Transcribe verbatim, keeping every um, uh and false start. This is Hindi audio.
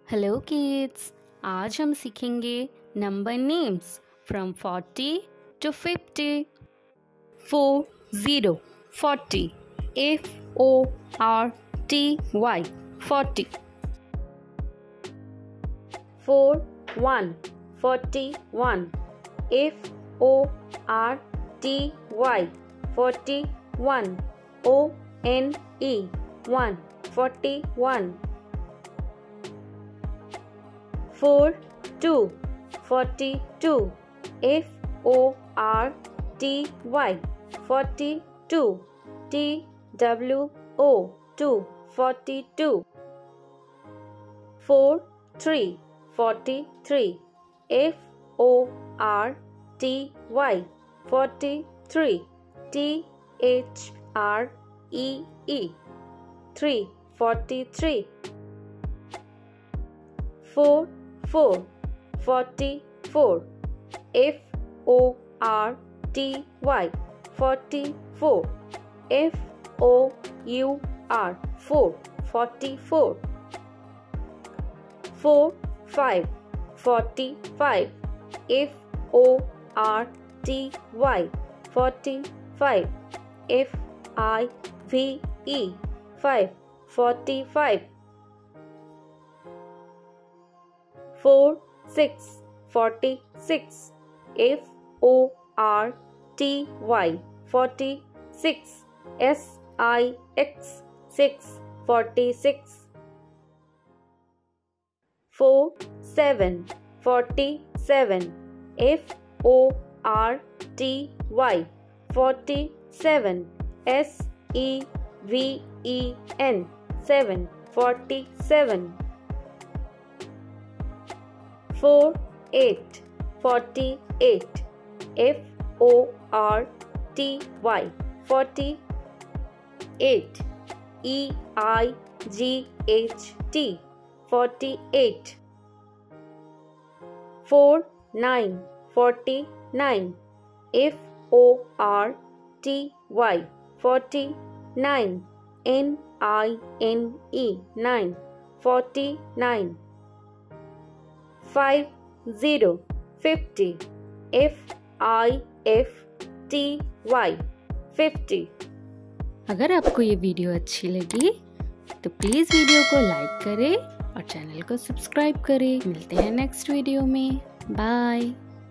हेलो किड्स, आज हम सीखेंगे number names from forty to fifty. Four zero forty, F O R T Y forty. Four one forty one, F O R T Y forty one, O N E one forty one. Four two forty two, F O R T Y forty two, T W O two forty two. Four three forty three, F O R T Y forty three, T H R E E three forty three. Four four forty four, F O R T Y forty four, F O U R four forty four. Four five forty five, F O R T Y forty five, F I V E five forty five. Four six forty six, F O R T Y forty six, S I X six forty six. Four seven forty seven, F O R T Y forty seven, S E V E N seven forty seven. Four eight forty eight, F O R T Y forty eight, E I G H T forty eight. Four nine forty nine, F O R T Y forty nine, N I N E nine forty nine. Five zero fifty, F I F T Y fifty. अगर आपको ये वीडियो अच्छी लगी तो प्लीज़ वीडियो को लाइक करें और चैनल को सब्सक्राइब करें। मिलते हैं नेक्स्ट वीडियो में। बाय।